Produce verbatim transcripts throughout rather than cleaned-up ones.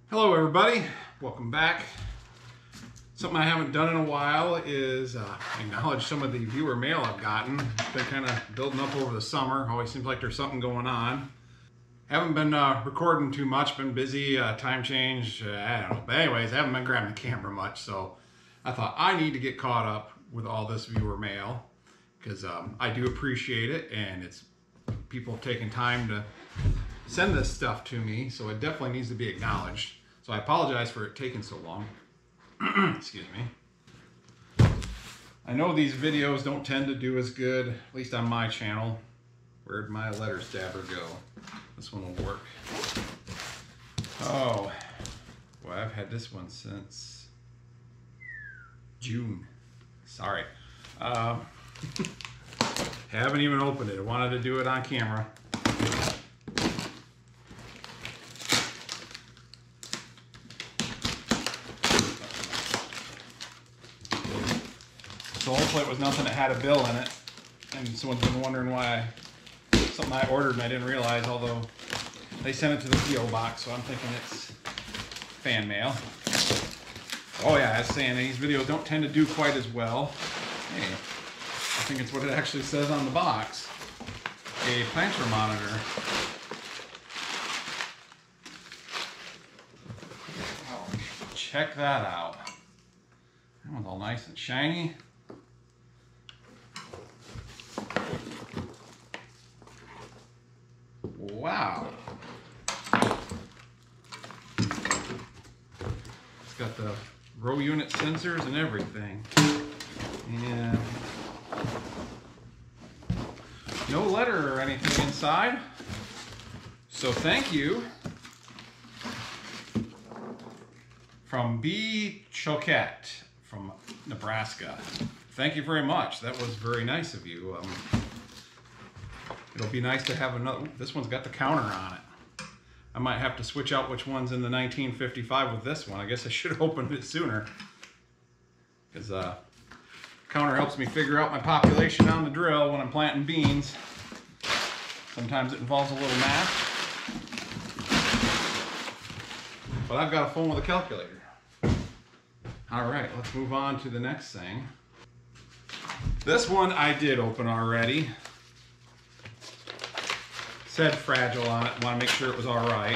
Hello everybody, welcome back. Something I haven't done in a while is uh, acknowledge some of the viewer mail I've gotten. It's been kind of building up over the summer. Always seems like there's something going on. Haven't been uh, recording too much, been busy, uh, time change, uh, I don't know. But anyways, I haven't been grabbing the camera much, so I thought I need to get caught up with all this viewer mail because um, I do appreciate it, and it's people taking time to send this stuff to me, so it definitely needs to be acknowledged. So I apologize for it taking so long. Excuse me. I know these videos don't tend to do as good, at least on my channel. Where'd my letter stabber go? This one will work. Oh, well, I've had this one since June. Sorry. Um, haven't even opened it. I wanted to do it on camera. So hopefully it was nothing that had a bill in it, and someone's been wondering why I, something I ordered and I didn't realize, although they sent it to the P O box, so I'm thinking it's fan mail. Oh yeah, I was saying these videos don't tend to do quite as well. Hey, I think it's what it actually says on the box. A planter monitor. Oh, check that out. That one's all nice and shiny. Wow. It's got the row unit sensors and everything. And no letter or anything inside. So thank you from B. Choquette from Nebraska. Thank you very much. That was very nice of you. Um, It'll be nice to have another. This one's got the counter on it. I might have to switch out which one's in the nineteen fifty-five with this one. I guess I should have opened it sooner. Because uh, counter helps me figure out my population on the drill when I'm planting beans. Sometimes it involves a little math. But I've got a phone with a calculator. All right, let's move on to the next thing. This one I did open already. Said fragile on it. Want to make sure it was all right.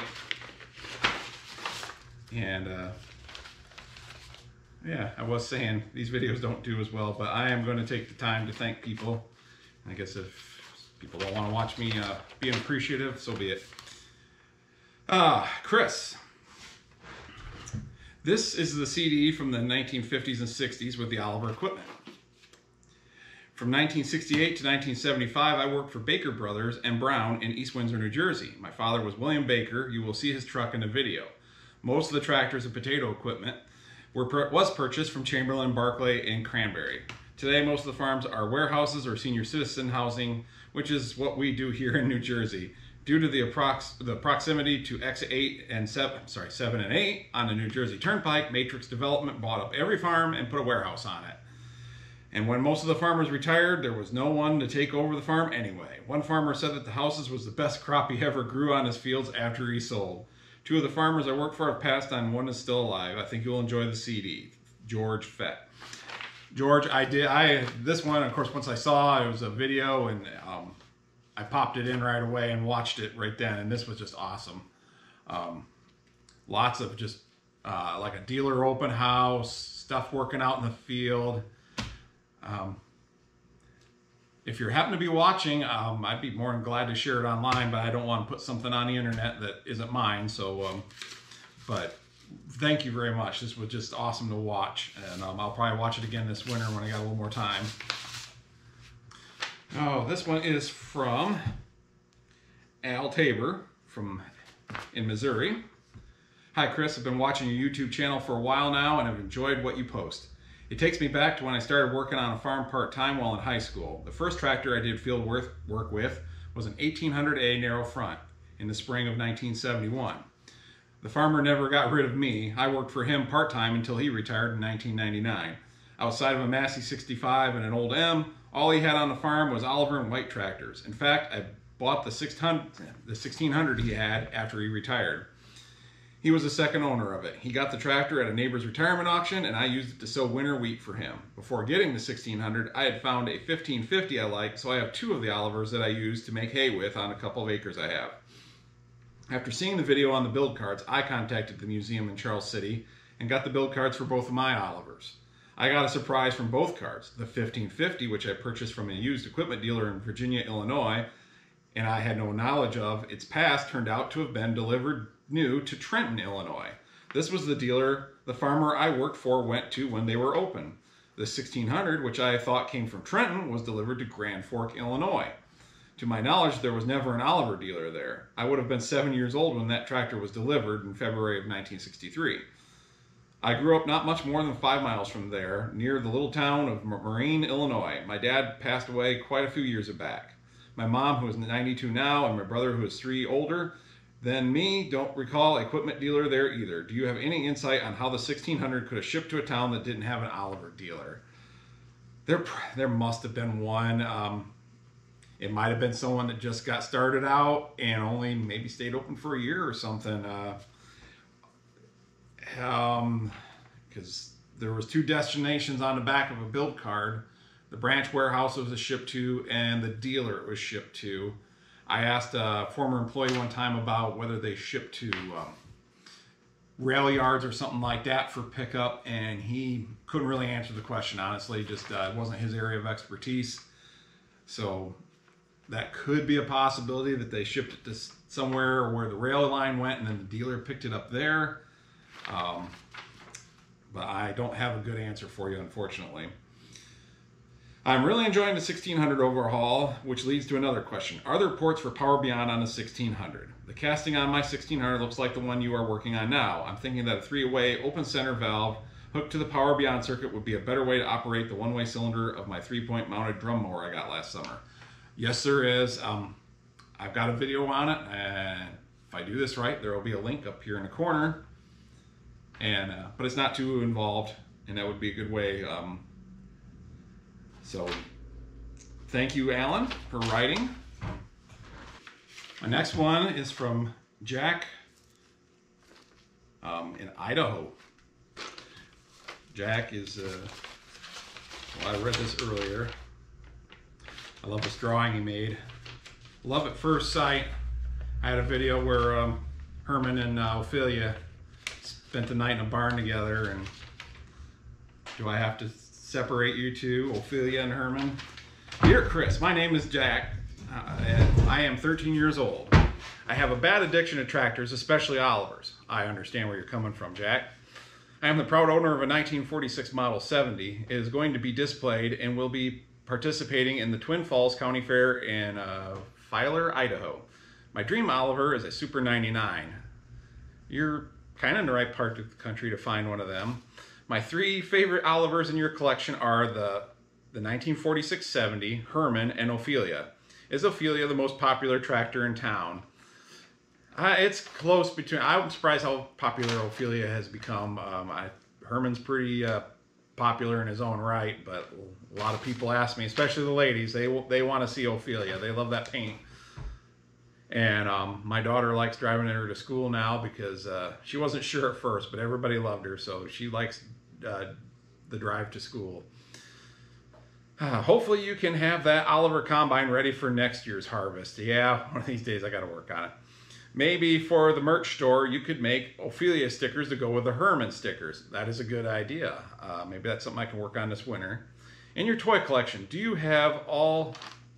And uh, yeah, I was saying these videos don't do as well, but I am going to take the time to thank people. I guess if people don't want to watch me uh, being appreciative, so be it. Ah, uh, Chris. This is the C D from the nineteen fifties and sixties with the Oliver equipment. From nineteen sixty-eight to nineteen seventy-five, I worked for Baker Brothers and Brown in East Windsor, New Jersey. My father was William Baker. You will see his truck in the video. Most of the tractors and potato equipment were was purchased from Chamberlain, Barclay, and Cranberry. Today, most of the farms are warehouses or senior citizen housing, which is what we do here in New Jersey. Due to the, approx the proximity to exit eight and seven, sorry, seven and eight on the New Jersey Turnpike, Matrix Development bought up every farm and put a warehouse on it. And when most of the farmers retired, there was no one to take over the farm anyway. One farmer said that the houses was the best crop he ever grew on his fields after he sold. Two of the farmers I worked for have passed on, one is still alive. I think you'll enjoy the C D. George Fett. George, I did, I, this one, of course, once I saw it was a video, and um, I popped it in right away and watched it right then, and this was just awesome. Um, lots of just uh, like a dealer open house, stuff working out in the field. Um, if you happen to be watching, um, I'd be more than glad to share it online, but I don't want to put something on the internet that isn't mine. So, um, but thank you very much. This was just awesome to watch, and um, I'll probably watch it again this winter when I got a little more time. Oh, this one is from Al Tabor from in Missouri. Hi, Chris. I've been watching your YouTube channel for a while now, and I've enjoyed what you post. It takes me back to when I started working on a farm part-time while in high school. The first tractor I did field work with was an eighteen hundred A narrow front in the spring of nineteen seventy-one. The farmer never got rid of me. I worked for him part-time until he retired in nineteen ninety-nine. Outside of a Massey sixty-five and an old M, all he had on the farm was Oliver and White tractors. In fact, I bought the sixteen hundred he had after he retired. He was the second owner of it. He got the tractor at a neighbor's retirement auction, and I used it to sow winter wheat for him. Before getting the sixteen hundred, I had found a fifteen fifty I liked, so I have two of the Olivers that I use to make hay with on a couple of acres I have. After seeing the video on the build cards, I contacted the museum in Charles City and got the build cards for both of my Olivers. I got a surprise from both cards. The fifteen fifty, which I purchased from a used equipment dealer in Virginia, Illinois, and I had no knowledge of its past, turned out to have been delivered new to Trenton, Illinois. This was the dealer the farmer I worked for went to when they were open. The sixteen hundred, which I thought came from Trenton, was delivered to Grand Fork, Illinois. To my knowledge, there was never an Oliver dealer there. I would have been seven years old when that tractor was delivered in February of nineteen sixty-three. I grew up not much more than five miles from there, near the little town of Marine, Illinois. My dad passed away quite a few years back. My mom, who is ninety-two now, and my brother, who is three older than me, don't recall an equipment dealer there either. Do you have any insight on how the sixteen hundred could have shipped to a town that didn't have an Oliver dealer? There, there must have been one. Um, it might have been someone that just got started out and only maybe stayed open for a year or something. Uh, um, because there was two destinations on the back of a build card. The branch warehouse it was shipped to and the dealer it was shipped to. I asked a former employee one time about whether they shipped to um, rail yards or something like that for pickup, and he couldn't really answer the question, honestly. Just uh, it wasn't his area of expertise. So that could be a possibility that they shipped it to somewhere where the rail line went and then the dealer picked it up there. Um, but I don't have a good answer for you, unfortunately. I'm really enjoying the sixteen hundred overhaul, which leads to another question. Are there ports for Power Beyond on the sixteen hundred? The casting on my sixteen hundred looks like the one you are working on now. I'm thinking that a three-way open center valve hooked to the Power Beyond circuit would be a better way to operate the one-way cylinder of my three-point mounted drum mower I got last summer. Yes, there is. Um, I've got a video on it, and if I do this right, there will be a link up here in the corner. And uh, but it's not too involved, and that would be a good way. Um, so thank you, Alan, for writing. My next one is from Jack um, in Idaho. Jack is, uh, well, I read this earlier. I love this drawing he made. Love at first sight. I had a video where um, Herman and uh, Ophelia spent the night in a barn together, and do I have to separate you two, Ophelia and Herman? Dear Chris, my name is Jack, uh, and I am thirteen years old. I have a bad addiction to tractors, especially Olivers. I understand where you're coming from, Jack. I am the proud owner of a nineteen forty-six Model seventy. It is going to be displayed and will be participating in the Twin Falls County Fair in uh, Filer, Idaho. My dream Oliver is a Super ninety-nine. You're kind of in the right part of the country to find one of them. My three favorite Olivers in your collection are the, the nineteen forty-six seventy, Herman, and Ophelia. Is Ophelia the most popular tractor in town? Uh, it's close between. I'm surprised how popular Ophelia has become. Um, I, Herman's pretty uh, popular in his own right, but a lot of people ask me, especially the ladies, they they want to see Ophelia. They love that paint. And um, my daughter likes driving her to school now because uh, she wasn't sure at first, but everybody loved her, so she likes uh, the drive to school. Uh, hopefully you can have that Oliver Combine ready for next year's harvest. Yeah, one of these days I got to work on it. Maybe for the merch store, you could make Ophelia stickers to go with the Herman stickers. That is a good idea. Uh, maybe that's something I can work on this winter. In your toy collection, do you have all...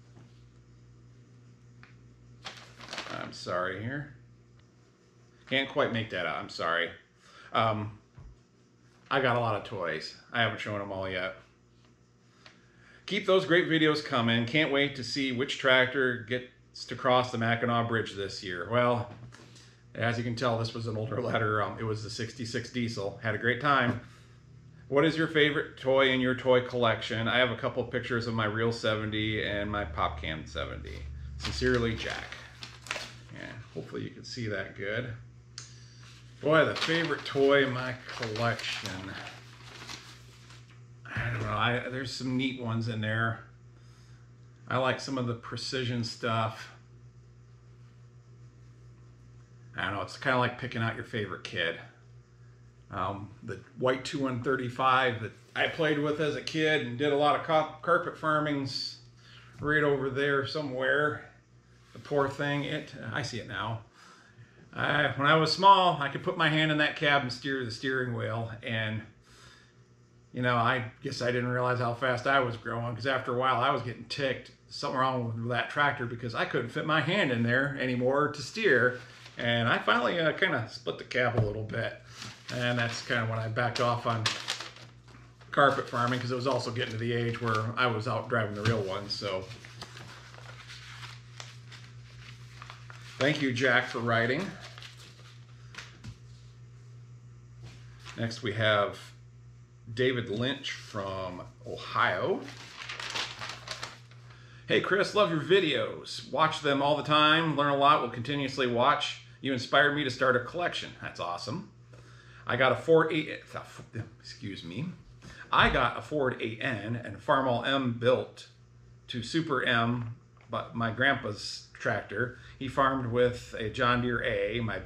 I'm sorry here. Can't quite make that out. I'm sorry. Um, I got a lot of toys. I haven't shown them all yet. Keep those great videos coming. Can't wait to see which tractor gets to cross the Mackinac Bridge this year. Well, as you can tell, this was an older letter. Um, it was the sixty-six diesel. Had a great time. What is your favorite toy in your toy collection? I have a couple pictures of my real seventy and my Pop Can seventy. Sincerely, Jack. Yeah, hopefully you can see that good. Boy, the favorite toy in my collection. I don't know, I, there's some neat ones in there. I like some of the precision stuff. I don't know, it's kind of like picking out your favorite kid. Um, the white two one thirty-five that I played with as a kid and did a lot of carpet farmings right over there somewhere. The poor thing, it I see it now. Uh, when I was small, I could put my hand in that cab and steer the steering wheel, and you know, I guess I didn't realize how fast I was growing, because after a while I was getting ticked. Something wrong with that tractor because I couldn't fit my hand in there anymore to steer, and I finally uh, kind of split the cab a little bit, and that's kind of when I backed off on carpet farming, because it was also getting to the age where I was out driving the real ones. So thank you, Jack, for writing. Next we have David Lynch from Ohio. Hey Chris, love your videos. Watch them all the time, learn a lot, will continuously watch. You inspired me to start a collection. That's awesome. I got a Ford eight, excuse me. I got a Ford eight N and Farmall M built to Super M, but my grandpa's tractor. He farmed with a John Deere A, my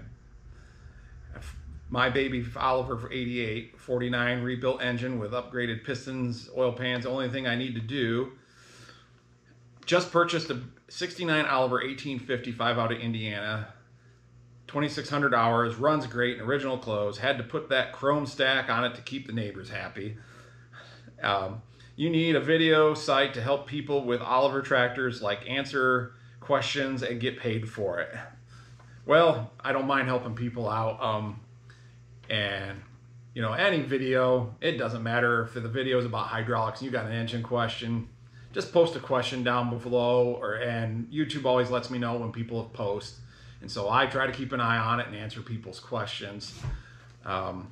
my baby Oliver for eighty-eight, forty-nine rebuilt engine with upgraded pistons, oil pans. The only thing I need to do. Just purchased a sixty-nine Oliver eighteen fifty-five out of Indiana. twenty-six hundred hours, runs great in original clothes. Had to put that chrome stack on it to keep the neighbors happy. Um, you need a video site to help people with Oliver tractors, like answer questions and get paid for it. Well, I don't mind helping people out. Um, and, you know, any video, it doesn't matter if the video is about hydraulics and you got an engine question. Just post a question down below, or and YouTube always lets me know when people have post, and so I try to keep an eye on it and answer people's questions. Um,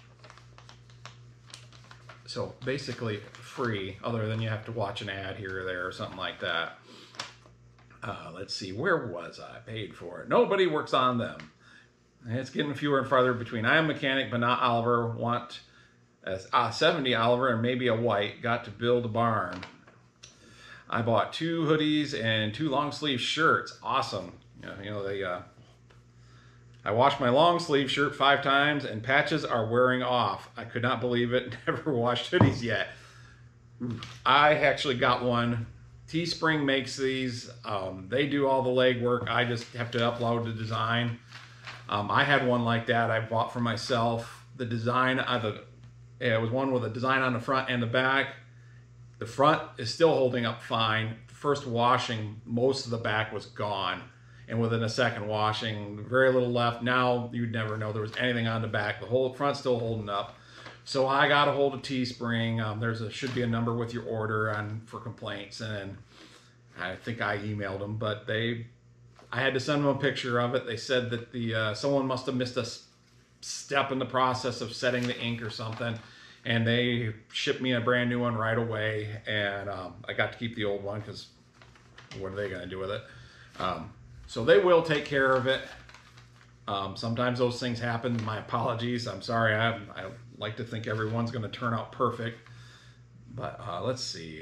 so basically free, other than you have to watch an ad here or there or something like that. Uh, let's see, where was I? Paid for it. Nobody works on them. It's getting fewer and farther between. I am a mechanic, but not Oliver. Want a, a seventy Oliver and maybe a white. Got to build a barn. I bought two hoodies and two long sleeve shirts. Awesome. You know, you know they. Uh, I washed my long sleeve shirt five times and patches are wearing off. I could not believe it. Never washed hoodies yet. I actually got one. Teespring makes these. Um, they do all the legwork. I just have to upload the design. Um, I had one like that I bought for myself. The design, uh, the, it was one with a design on the front and the back. The front is still holding up fine. First washing, most of the back was gone. And within a second washing, very little left. Now you'd never know there was anything on the back. The whole front's still holding up. So I got a hold of Teespring. Um, there's a should be a number with your order on for complaints, and I think I emailed them, but they, I had to send them a picture of it. They said that the uh, someone must have missed a step in the process of setting the ink or something. And they shipped me a brand new one right away, and um, I got to keep the old one because what are they going to do with it? Um, so they will take care of it. Um, sometimes those things happen. My apologies. I'm sorry. I, I like to think everyone's going to turn out perfect. But uh, let's see.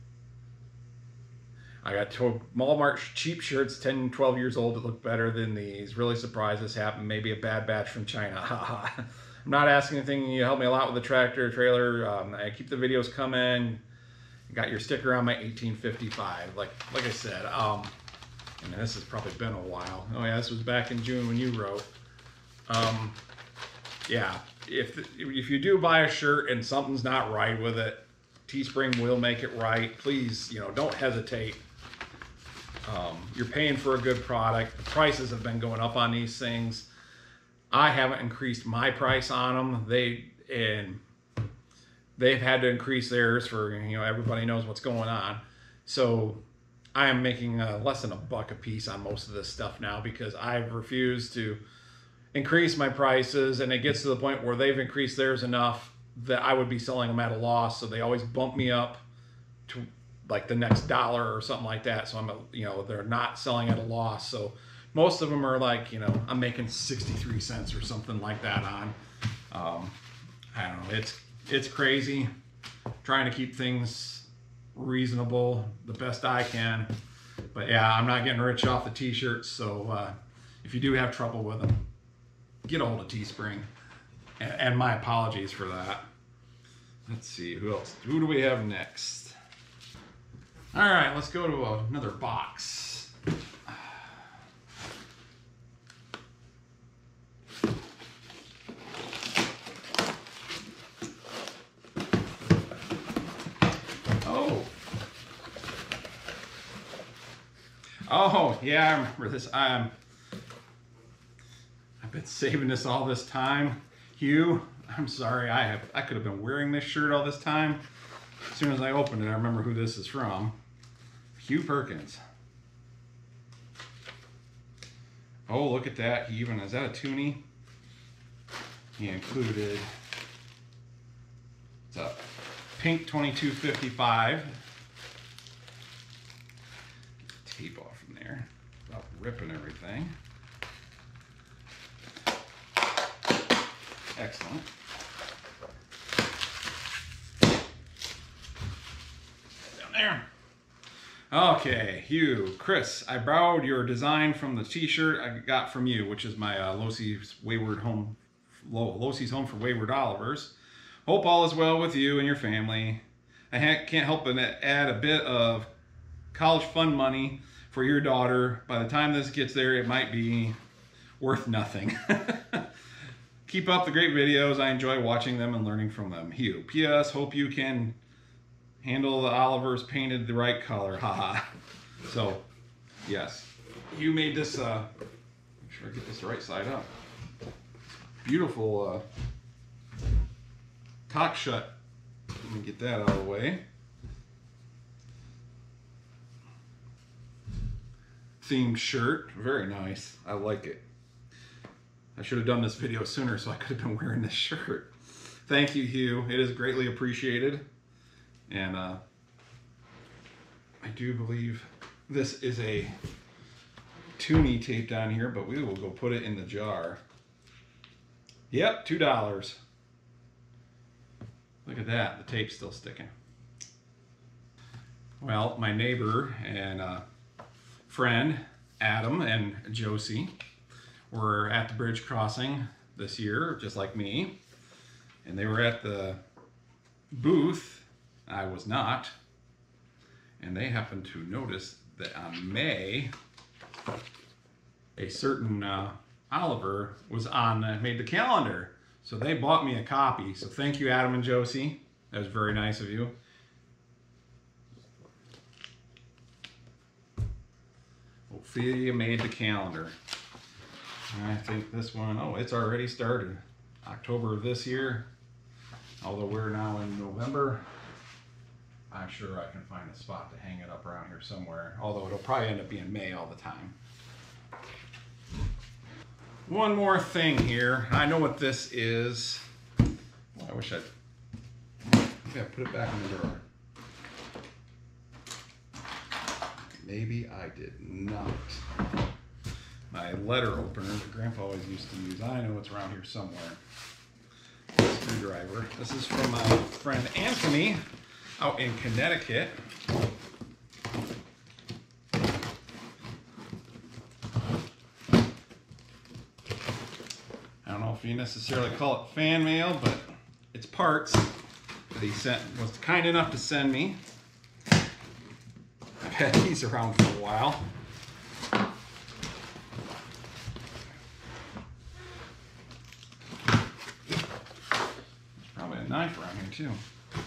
I got Walmart cheap shirts, ten, twelve years old, that look better than these. Really surprised this happened. Maybe a bad batch from China. I'm not asking anything. You help me a lot with the tractor, trailer. Um, I keep the videos coming. Got your sticker on my eighteen fifty-five. Like like I said, um, and this has probably been a while. Oh yeah, this was back in June when you wrote. Um, yeah, if if you do buy a shirt and something's not right with it, Teespring will make it right. Please, you know, don't hesitate. Um, you're paying for a good product. The prices have been going up on these things. I haven't increased my price on them. They and they've had to increase theirs for, you know, everybody knows what's going on. So I am making uh, less than a buck a piece on most of this stuff now because I've refused to increase my prices, and it gets to the point where they've increased theirs enough that I would be selling them at a loss. So they always bump me up to like the next dollar or something like that. So I'm, a, you know, they're not selling at a loss. So most of them are like, you know, I'm making sixty-three cents or something like that on. Um, I don't know. It's, it's crazy trying to keep things reasonable the best I can. But yeah, I'm not getting rich off the t-shirts. So uh, if you do have trouble with them, get a hold of Teespring. And, and my apologies for that. Let's see, who else? Who do we have next? All right, let's go to another box. Oh. Oh, yeah, I remember this. Um, I've been saving this all this time. Hugh, I'm sorry, I have I could have been wearing this shirt all this time. As soon as I opened it, I remember who this is from. Hugh Perkins. Oh, look at that. He even, is that a toonie? He included, it's a pink twenty-two fifty-five. Get the tape off from there. Without ripping everything. Excellent. Down there. Okay, Hugh, Chris, I borrowed your design from the t-shirt I got from you, which is my uh, Losey's Wayward Home, Losey's Home for Wayward Olivers. Hope all is well with you and your family. I ha can't help but add a bit of college fund money for your daughter. By the time this gets there, it might be worth nothing. Keep up the great videos. I enjoy watching them and learning from them. Hugh. P S Hope you can handle the Olivers painted the right color. Haha. So, yes. You made this, uh, make sure I get this right side up. Beautiful uh, cock shut. Let me get that out of the way. Themed shirt. Very nice. I like it. I should have done this video sooner so I could have been wearing this shirt. Thank you, Hugh. It is greatly appreciated. And uh, I do believe this is a toonie taped on here, but we will go put it in the jar. Yep, two dollars. Look at that, the tape's still sticking. Well, my neighbor and uh, friend, Adam and Josie, were at the bridge crossing this year, just like me. And they were at the booth. I was not. And they happened to notice that on May, a certain uh, Oliver was on, uh, made the calendar. So they bought me a copy. So thank you, Adam and Josie. That was very nice of you. Ophelia made the calendar. I think this one, oh, it's already started. October of this year. Although we're now in November. I'm sure I can find a spot to hang it up around here somewhere. Although it'll probably end up being May all the time. One more thing here. I know what this is. Oh, I wish I'd maybe I put it back in the drawer. Maybe I did not. My letter opener that Grandpa always used to use. I know it's around here somewhere. Screwdriver. This is from my friend Anthony out in Connecticut. I don't know if you necessarily call it fan mail, but it's parts that he sent, was kind enough to send me. I've had these around for a while. There's probably a knife around here too.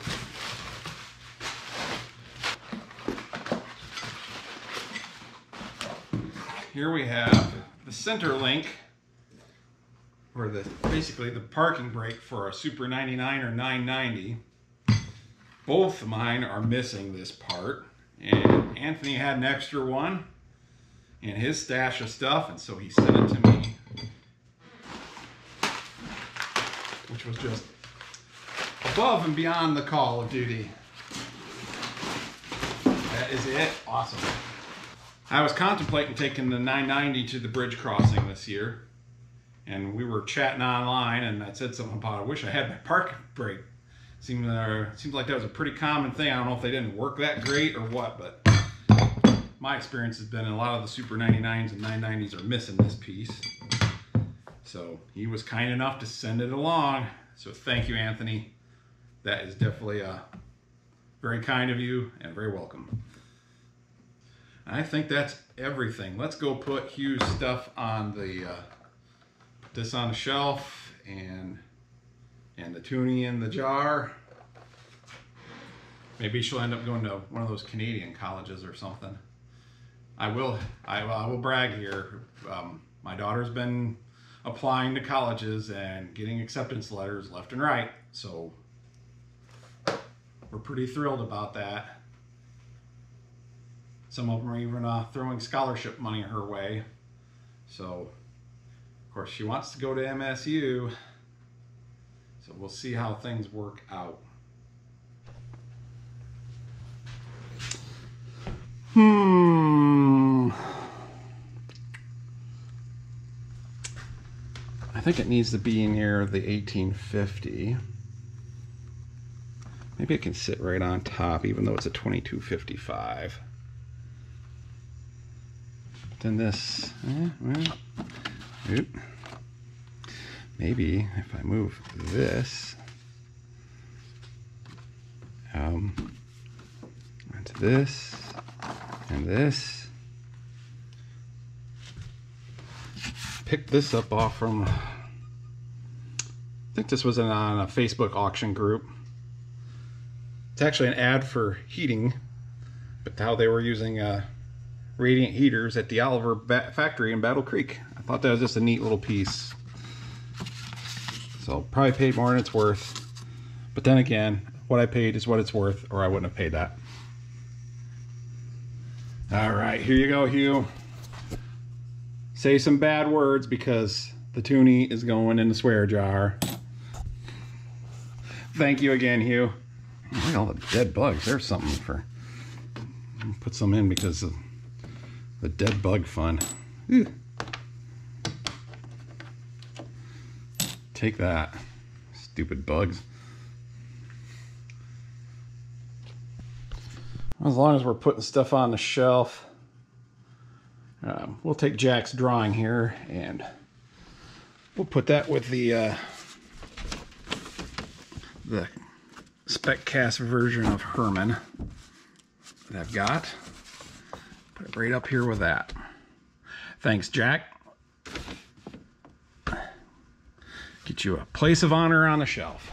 Here we have the center link, or the basically the parking brake for a Super ninety-nine or nine ninety. Both of mine are missing this part, and Anthony had an extra one in his stash of stuff, and so he sent it to me, which was just above and beyond the call of duty. That is it. Awesome. I was contemplating taking the nine ninety to the bridge crossing this year, and we were chatting online, and I said something about I wish I had my parking brake. Seemed, uh, seems like that was a pretty common thing. I don't know if they didn't work that great or what, but my experience has been a lot of the Super ninety-nines and nine nineties are missing this piece. So he was kind enough to send it along. So thank you, Anthony. That is definitely uh, very kind of you and very welcome. I think that's everything. Let's go put Hugh's stuff on the, uh, put this on the shelf and, and the toonie in the jar. Maybe she'll end up going to one of those Canadian colleges or something. I will, I, I will brag here. Um, my daughter's been applying to colleges and getting acceptance letters left and right. So we're pretty thrilled about that. Some of them are even uh, throwing scholarship money her way. So, of course, she wants to go to M S U. So we'll see how things work out. Hmm. I think it needs to be near the eighteen fifty. Maybe it can sit right on top, even though it's a twenty-two fifty-five. Then this, eh, well, oop. Maybe if I move this um, onto this and this, pick this up off from, I think this was on a Facebook auction group. It's actually an ad for heating, but how they were using uh, radiant heaters at the Oliver ba factory in Battle Creek. I thought that was just a neat little piece. So probably paid more than it's worth. But then again, what I paid is what it's worth, or I wouldn't have paid that. All right, here you go, Hugh. Say some bad words because the toonie is going in the swear jar. Thank you again, Hugh. Look at all the dead bugs. There's something for, put some in because of the dead bug fun. Ew. Take that, stupid bugs. As long as we're putting stuff on the shelf, um, we'll take Jack's drawing here and we'll put that with the uh, the spec cast version of Herman that I've got. Put it right up here with that. Thanks, Jack. Get you a place of honor on the shelf.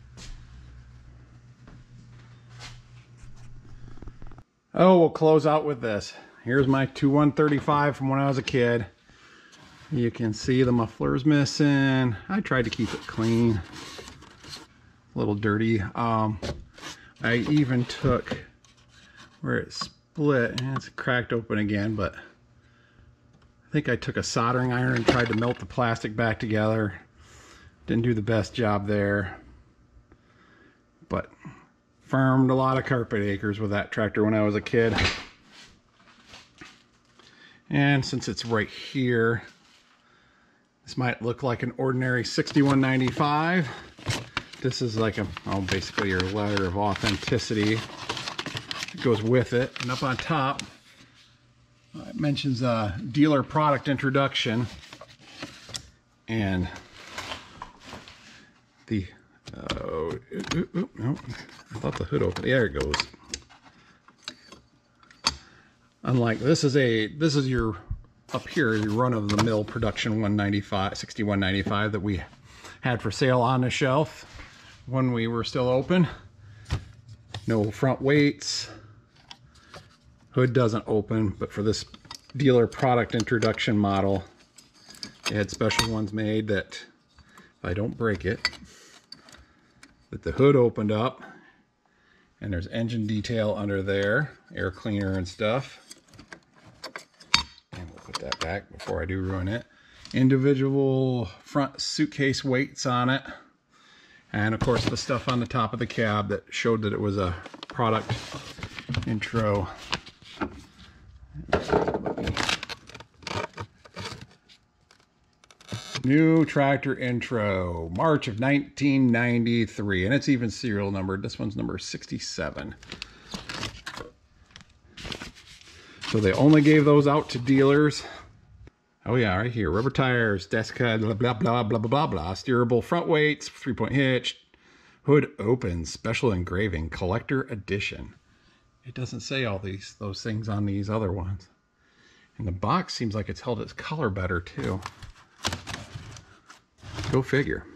Oh, we'll close out with this. Here's my two one thirty-five from when I was a kid. You can see the muffler's missing. I tried to keep it clean. A little dirty. Um, I even took where it split, and it's cracked open again, but I think I took a soldering iron and tried to melt the plastic back together. Didn't do the best job there, but farmed a lot of carpet acres with that tractor when I was a kid. And since it's right here, this might look like an ordinary sixty-one ninety-five. This is like a, oh, basically your letter of authenticity. It goes with it. And up on top, uh, it mentions a dealer product introduction. And the, oh, uh, ooh, ooh, no, I thought the hood opened. There it goes. Unlike, this is a, this is your, up here, your run-of-the-mill production one ninety-five, sixty-one ninety-five that we had for sale on the shelf when we were still open. No front weights. Hood doesn't open, but for this dealer product introduction model, they had special ones made that, if I don't break it, that the hood opened up, and there's engine detail under there, air cleaner and stuff. And we'll put that back before I do ruin it. Individual front suitcase weights on it. And of course the stuff on the top of the cab that showed that it was a product intro. New tractor intro, March of nineteen ninety-three, and it's even serial numbered. This one's number sixty-seven. So they only gave those out to dealers. Oh yeah, right here. Rubber tires, Desca, blah, blah, blah, blah, blah, blah, blah. Steerable front weights, three-point hitch. Hood open, special engraving, collector edition. It doesn't say all these those things on these other ones. And the box seems like it's held its color better too. Go figure.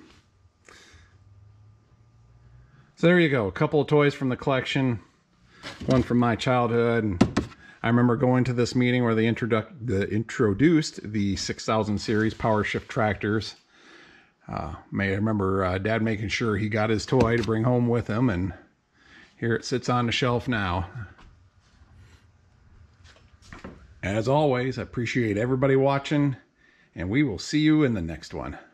So there you go. A couple of toys from the collection. One from my childhood. And I remember going to this meeting where they introdu the, introduced the six thousand series power shift tractors. Uh, may I remember uh, Dad making sure he got his toy to bring home with him, and here it sits on the shelf now. As always, I appreciate everybody watching, and we will see you in the next one.